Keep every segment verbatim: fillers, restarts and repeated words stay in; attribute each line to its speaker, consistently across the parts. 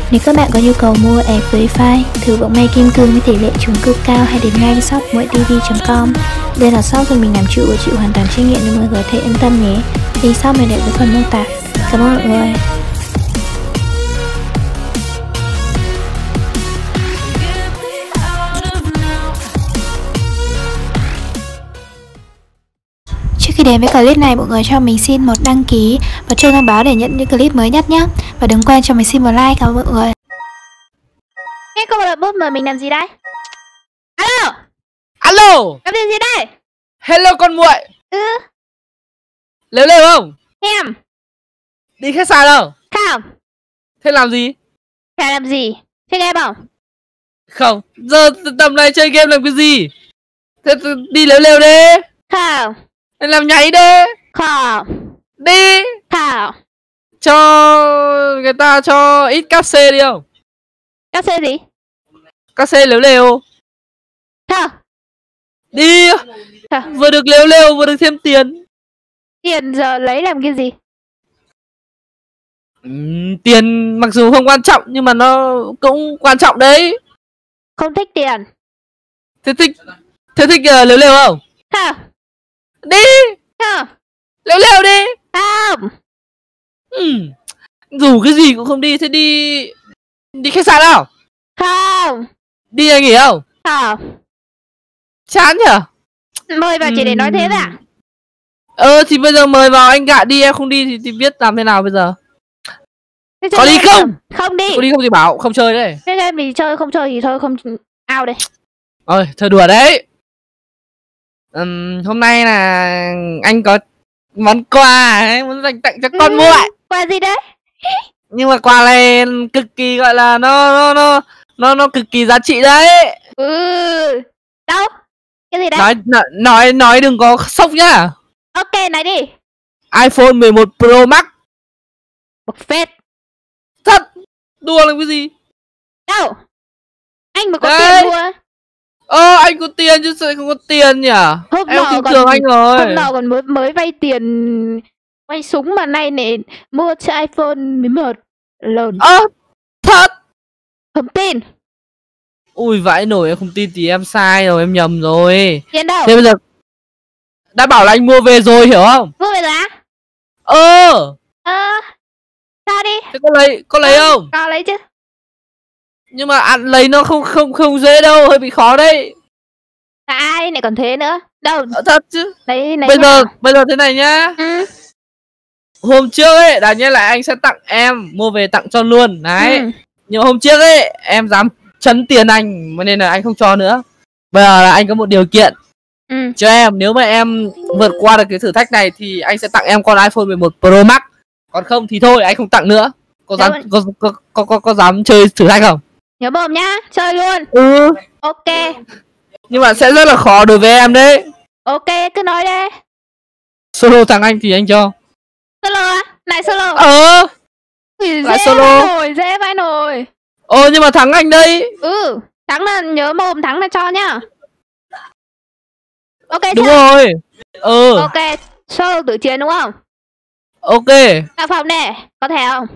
Speaker 1: Nếu các bạn có nhu cầu mua ép Free Fire, thử vận may kim cương với tỷ lệ trúng cực cao, hãy đến ngay shop muội tv chấm com. Đây là shop do mình làm chủ và chịu hoàn toàn trách nhiệm nên mọi người có thể yên tâm nhé. Link shop mình để ở phần mô tả. Cảm ơn mọi người. Trước khi đến với clip này, mọi người cho mình xin một đăng ký và chuông thông báo để nhận những clip mới nhất nhé. Và đừng quên cho mình xin một like. Cảm ơn mọi người. Nghe câu lạc bộ mời mình làm gì đây? Alo.
Speaker 2: Alo.
Speaker 1: Làm việc gì đây?
Speaker 2: Hello con muội.
Speaker 1: Ừ.
Speaker 2: Lếu lều không?
Speaker 1: Em.
Speaker 2: Đi khách sạn không?
Speaker 1: Không.
Speaker 2: Thế làm gì?
Speaker 1: Thế làm gì? Chơi game không?
Speaker 2: Không. Giờ tầm này chơi game làm cái gì? Thế đi lếu lều đi.
Speaker 1: Không.
Speaker 2: Thế làm nháy đi.
Speaker 1: Không.
Speaker 2: Đi.
Speaker 1: Không.
Speaker 2: Cho người ta cho ít cáp xê đi không?
Speaker 1: Cáp xê gì?
Speaker 2: Cáp xê lếu lều.
Speaker 1: Không.
Speaker 2: Đi.
Speaker 1: Không.
Speaker 2: Vừa được lếu lều vừa được thêm tiền.
Speaker 1: Tiền giờ lấy làm cái gì?
Speaker 2: uhm, Tiền mặc dù không quan trọng nhưng mà nó cũng quan trọng đấy.
Speaker 1: Không thích tiền.
Speaker 2: Thế thích Thế thích uh, lếu lều không?
Speaker 1: Không.
Speaker 2: Đi.
Speaker 1: Không.
Speaker 2: Lếu lều đi.
Speaker 1: Không.
Speaker 2: uhm, Dù cái gì cũng không đi. Thế đi Đi khách sạn nào?
Speaker 1: Không.
Speaker 2: Đi nhà nghỉ không?
Speaker 1: Không.
Speaker 2: Chán nhở?
Speaker 1: Mời vào chỉ để nói thế à?
Speaker 2: Ờ thì bây giờ mời vào anh gạ đi, em không đi thì, thì biết làm thế nào bây giờ. Có đi không?
Speaker 1: Không đi.
Speaker 2: Có đi không thì bảo không chơi đấy.
Speaker 1: Thế nên mình chơi không chơi thì thôi không ao đây.
Speaker 2: Ôi chơi đùa đấy. uhm, Hôm nay là anh có món quà ấy, muốn dành tặng cho con
Speaker 1: ừ,
Speaker 2: muội.
Speaker 1: Quà gì đấy?
Speaker 2: Nhưng mà quà này cực kỳ gọi là nó nó nó nó nó cực kỳ giá trị đấy.
Speaker 1: Ừ. Đâu? Cái gì đấy?
Speaker 2: Nói nói nói đừng có sốc nhá.
Speaker 1: Ok, nói đi.
Speaker 2: iPhone mười một Pro Max.
Speaker 1: Bộc phết.
Speaker 2: Thật. Đùa làm cái gì?
Speaker 1: Đâu? Anh mà có
Speaker 2: đấy.
Speaker 1: tiền mua.
Speaker 2: Ơ ờ, anh có tiền chứ sao không có tiền nhỉ?
Speaker 1: Hôm
Speaker 2: em
Speaker 1: nọ
Speaker 2: tin tưởng anh rồi.
Speaker 1: Hôm nọ còn mới mới vay tiền vay súng mà nay này mua cho iPhone mười một lồn.
Speaker 2: Ơ à, thật.
Speaker 1: Không tin.
Speaker 2: Ui vãi nổi, em không tin thì em sai rồi, em nhầm rồi.
Speaker 1: Tiền đâu?
Speaker 2: Thế bây giờ đã bảo là anh mua về rồi hiểu không?
Speaker 1: Mua về rồi á?
Speaker 2: Ờ.
Speaker 1: Ờ. Sao đi?
Speaker 2: Thế có lấy có lấy
Speaker 1: ờ,
Speaker 2: không?
Speaker 1: Có lấy chứ.
Speaker 2: Nhưng mà ăn lấy nó không không không dễ đâu, hơi bị khó đấy.
Speaker 1: À, ai này còn thế nữa. Đâu?
Speaker 2: Ờ, thật chứ.
Speaker 1: Đấy,
Speaker 2: bây giờ nào? Bây giờ thế này nhá.
Speaker 1: Ừ.
Speaker 2: Hôm trước ấy, đã nhớ là anh sẽ tặng em, mua về tặng cho luôn. Đấy. Ừ. Nhưng hôm trước ấy, em dám chấn tiền anh, nên là anh không cho nữa. Bây giờ là anh có một điều kiện. Ừ. Cho em, nếu mà em vượt qua được cái thử thách này thì anh sẽ tặng em con iPhone mười một Pro Max. Còn không thì thôi, anh không tặng nữa. Có dám có, có, có, có, có dám chơi thử thách không?
Speaker 1: Nhớ bồm nhá, chơi luôn.
Speaker 2: Ừ.
Speaker 1: Ok.
Speaker 2: Nhưng mà sẽ rất là khó đối với em đấy.
Speaker 1: Ok, cứ nói đi.
Speaker 2: Solo thằng anh thì anh cho.
Speaker 1: Solo á? Lại solo?
Speaker 2: Ờ.
Speaker 1: Ui,
Speaker 2: lại
Speaker 1: dễ
Speaker 2: solo.
Speaker 1: vai nổi, dễ vai nổi.
Speaker 2: Ồ nhưng mà thắng anh đây.
Speaker 1: Ừ, thắng là nhớ mồm, thắng là cho nhá. Ok
Speaker 2: đúng
Speaker 1: chưa?
Speaker 2: Rồi. Ừ.
Speaker 1: Ok, solo tự chiến đúng không?
Speaker 2: Ok.
Speaker 1: Tạo phòng nè, có thể không?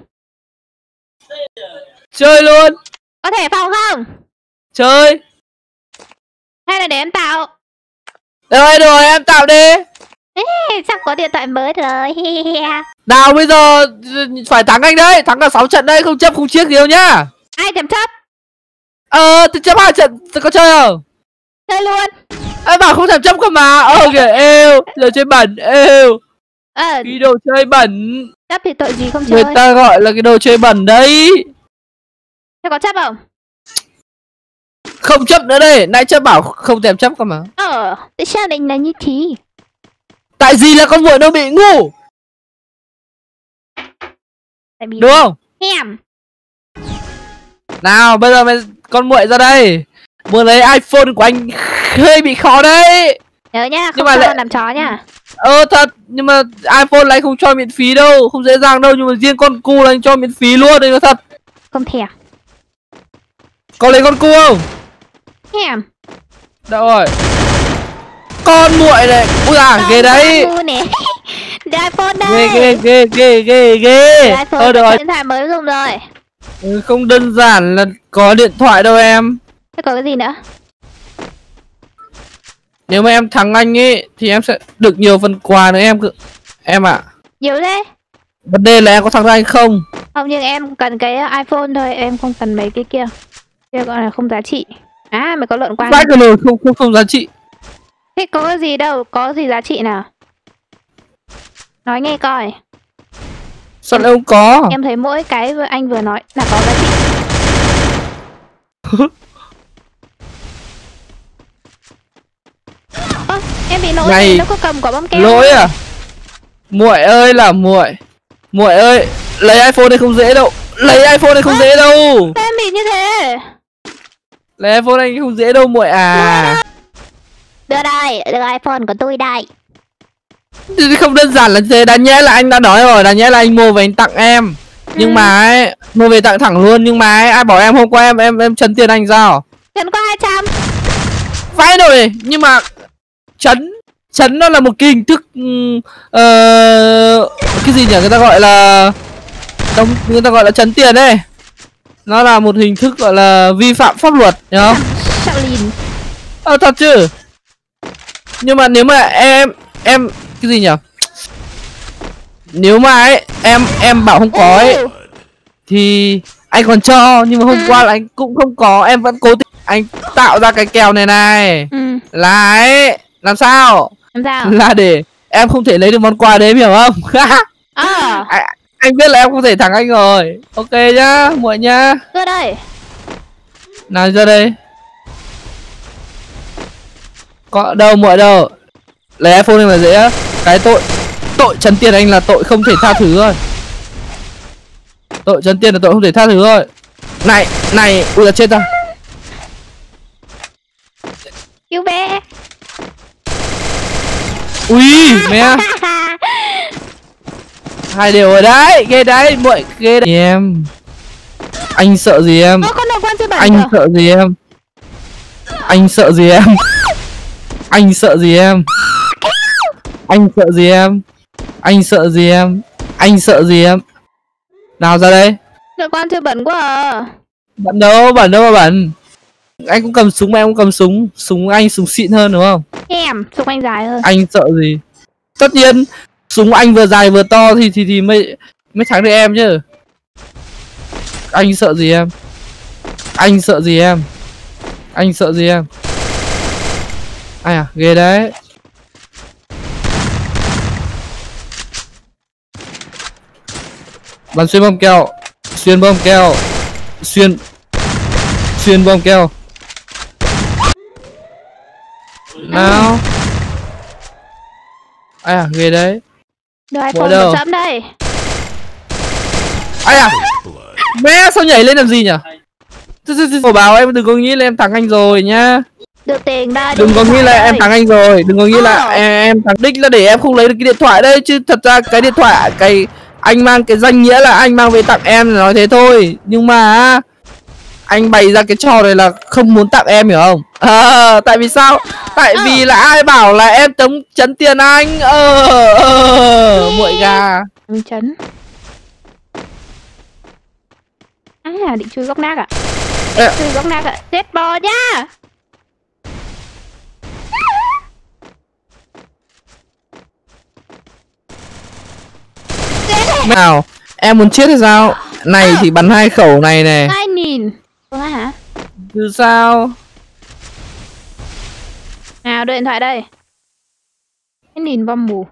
Speaker 2: Chơi luôn.
Speaker 1: Có thể phòng không?
Speaker 2: Chơi.
Speaker 1: Hay là để em tạo?
Speaker 2: Rồi rồi em tạo đi.
Speaker 1: Ê, sắp có điện thoại mới rồi.
Speaker 2: Nào bây giờ phải thắng anh đấy. Thắng cả sáu trận đây, không chấp không chiếc gì đâu nhá.
Speaker 1: Ai chấm chấp?
Speaker 2: Ờ thì chấp hai trận có chơi không?
Speaker 1: Chơi luôn.
Speaker 2: Em bảo không thèm chấp cơ mà. Ờ kìa êu. Giờ chơi bẩn êu.
Speaker 1: Ờ.
Speaker 2: Cái đồ chơi bẩn.
Speaker 1: Chấp thì tội gì không chơi.
Speaker 2: Người ta gọi là cái đồ chơi bẩn đấy.
Speaker 1: Thế có chấp không?
Speaker 2: Không chấp nữa đây. Nãy chấp bảo không thèm chấp cơ mà.
Speaker 1: Ờ, tại sao định là như thế?
Speaker 2: Tại vì là con muội nó bị ngu.
Speaker 1: Tại vì
Speaker 2: đúng không?
Speaker 1: Em.
Speaker 2: Nào bây giờ mày con muội ra đây. Muốn lấy iPhone của anh hơi bị khó đấy.
Speaker 1: Nhớ nhá, không cho lại... làm chó nhá.
Speaker 2: Ờ thật, nhưng mà iPhone lại không cho miễn phí đâu, không dễ dàng đâu, nhưng mà riêng con cu là anh cho miễn phí luôn đấy, thật.
Speaker 1: Không thèm.
Speaker 2: Có lấy con cu không?
Speaker 1: Thèm.
Speaker 2: Đâu rồi? Con muội này, ui à, ghê đấy.
Speaker 1: iPhone đây.
Speaker 2: Ghê ghê ghê ghê ghê ghê.
Speaker 1: Thôi được rồi. Điện thoại mới dùng rồi.
Speaker 2: Ừ, không đơn giản là có điện thoại đâu em.
Speaker 1: Thế có cái gì nữa?
Speaker 2: Nếu mà em thắng anh ấy thì em sẽ được nhiều phần quà nữa em cứ em ạ. À.
Speaker 1: Nhiều thế.
Speaker 2: Vấn đề là em có thắng anh không?
Speaker 1: Không, nhưng em cần cái iPhone thôi, em không cần mấy cái kia. Kia gọi là không giá trị. À, mày có lợn quang.
Speaker 2: Phát rồi không không không giá trị.
Speaker 1: Thế có cái gì đâu, có gì giá trị nào? Nói nghe coi.
Speaker 2: Sao lại không có?
Speaker 1: Em thấy mỗi cái anh vừa nói là có giá trị. Ơ, em bị lỗi này, nó có cầm quả bom keo.
Speaker 2: Lỗi à? Muội ơi là muội. Muội ơi, lấy iPhone này không dễ đâu. Lấy iPhone này không à, dễ đâu.
Speaker 1: Sao em bị như thế?
Speaker 2: Lấy iPhone này không dễ đâu muội à.
Speaker 1: Đưa đây, đưa iPhone của tôi đây.
Speaker 2: Không đơn giản là thế, đáng nhẽ là anh đã nói rồi, đáng nhẽ là anh mua về anh tặng em. Nhưng ừ. mà ấy, mua về tặng thẳng luôn, nhưng mà ấy, ai bảo em hôm qua em em em chấn tiền anh sao?
Speaker 1: Chấn có hai trăm.
Speaker 2: Phải rồi, nhưng mà chấn chấn nó là một cái hình thức uh, cái gì nhỉ, người ta gọi là Đông, người ta gọi là chấn tiền ấy. Nó là một hình thức gọi là vi phạm pháp luật, hiểu không?
Speaker 1: Sao lìn.
Speaker 2: Ờ thật chứ. Nhưng mà nếu mà em em cái gì nhỉ? Nếu mà ấy em em bảo không có ấy thì anh còn cho, nhưng mà hôm qua là anh cũng không có, em vẫn cố tình anh tạo ra cái kèo này này. Ừ. Là ấy, làm sao?
Speaker 1: Làm sao?
Speaker 2: Là để em không thể lấy được món quà đấy, hiểu không? À. anh, anh biết là em không thể thắng anh rồi. Ok nhá, muội nhá.
Speaker 1: Ra đây.
Speaker 2: Nào ra đây. Có đâu muội đâu. Lấy iPhone này mà dễ á. Cái tội tội chấn tiền anh là tội không thể tha thứ rồi. Tội chấn tiền là tội không thể tha thứ rồi. Này, này, ui là chết ta.
Speaker 1: Cứu bé.
Speaker 2: Ui, mẹ. Hai điều rồi đấy, ghê đấy, muội ghê đấy. Em. Anh sợ gì em? Anh sợ gì em? Anh sợ gì em? Anh sợ gì em? Anh sợ gì em? Anh sợ gì em? Anh sợ gì em? Nào ra đây.
Speaker 1: Được con chưa bẩn quá à.
Speaker 2: Bẩn đâu, bẩn đâu mà bẩn. Anh cũng cầm súng mà em cũng cầm súng. Súng anh súng xịn hơn đúng không?
Speaker 1: Em, súng anh dài hơn.
Speaker 2: Anh sợ gì? Tất nhiên súng anh vừa dài vừa to thì thì thì mới mới thắng được em chứ. Anh sợ gì em? Anh sợ gì em? Anh sợ gì em? Ai à, ghê đấy. Bắn xuyên bom keo. Xuyên bom keo. Xuyên Xuyên bom keo. Nào. Ai à, ghê đấy.
Speaker 1: Đưa iPhone một chấm đây.
Speaker 2: Ai à, mẹ sao nhảy lên làm gì nhỉ? Tôi bảo em đừng có nghĩ là em thắng anh rồi nhá.
Speaker 1: Được tiền đây.
Speaker 2: Đừng có nghĩ là em thắng anh rồi. Đừng có nghĩ là em, em thắng đích là để em không lấy được cái điện thoại đây. Chứ thật ra cái điện thoại, cái anh mang cái danh nghĩa là anh mang về tặng em, nói thế thôi. Nhưng mà anh bày ra cái trò này là không muốn tặng em, hiểu không? À, tại vì sao? Tại ờ. vì là ai bảo là em tống chấn tiền anh. Ờ, ờ muội gà.
Speaker 1: Em chấn. À, định chui góc nát à? Định chui góc nát à? Chết bò nha.
Speaker 2: Nào, em muốn chết hay sao? Này à. Thì bắn hai khẩu này nè.
Speaker 1: Hai nghìn. Ủa hả?
Speaker 2: Từ sao?
Speaker 1: Nào, đưa điện thoại đây. Cái nhìn bom mù.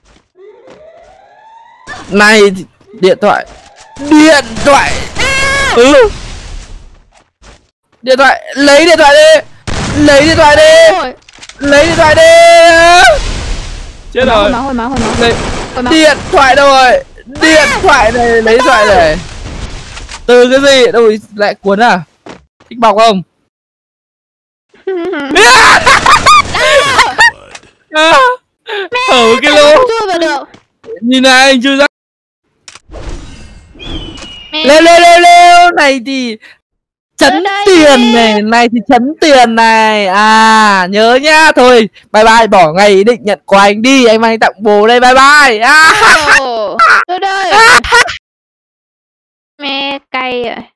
Speaker 2: Này, điện thoại. Điện thoại. À. Ừ. Điện thoại, lấy điện thoại đi. Lấy điện thoại đi. Ôi. Lấy điện thoại đi. Chết rồi.
Speaker 1: Hồi máu, hồi máu, hồi máu.
Speaker 2: Lấy... Điện thoại đâu rồi? Điện thoại này, lấy điện thoại này. Từ cái gì? Đâu lại cuốn à? Thích bọc không? Ở cái lỗ. Nhìn này anh chưa ra. Lêu lêu lêu lêu. Này thì chấn tiền này, này thì chấn tiền này. À nhớ nhá. Thôi bye bye, bỏ ngày ý định nhận quà anh đi. Anh mang anh tặng bồ đây, bye bye. À.
Speaker 1: Tôi đây. Mẹ cay rồi.